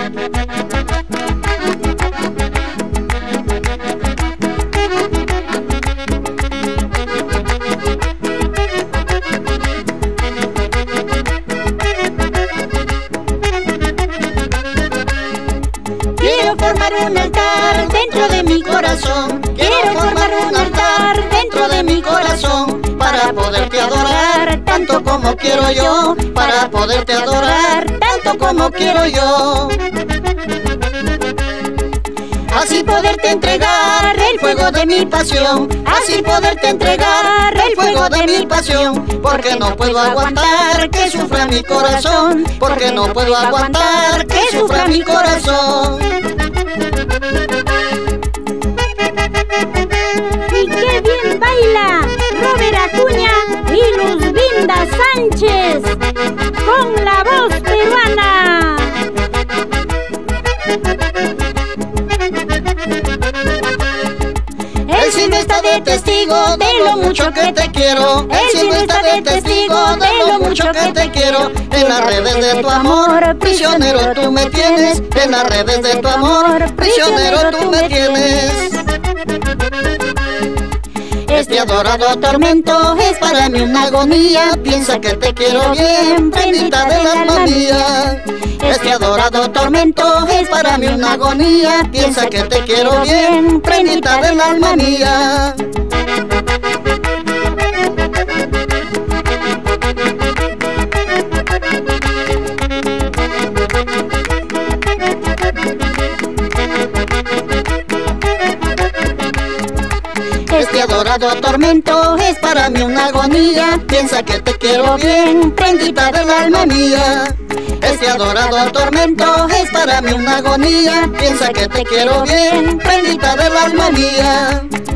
Quiero formar un altar dentro de mi corazón. Quiero formar un altar dentro de mi corazón, para poderte adorar tanto como quiero yo, para poderte adorar tanto como quiero yo. Así poderte entregar el fuego de mi pasión, así poderte entregar el fuego de mi pasión, porque no puedo aguantar que sufra mi corazón, porque no puedo aguantar que sufra mi corazón. ¡Y qué bien baila Robert Acuña y Luzbinda Sánchez con la voz peruana! El cielo está de testigo de lo mucho que te quiero. El cielo está de testigo de lo mucho que te quiero. En las redes de tu amor, prisionero tú me tienes. En las redes de tu amor, prisionero tú me tienes. Este adorado tormento es para mí una agonía. Piensa que te quiero bien, prendita del alma mía. Este adorado tormento es para mí una agonía. Piensa que te quiero bien, prendita del alma mía. Este adorado tormento es para mí una agonía. Piensa que te quiero bien, prendita del alma mía. Este adorado tormento es para mí una agonía. Piensa que te quiero bien, prendita del alma mía.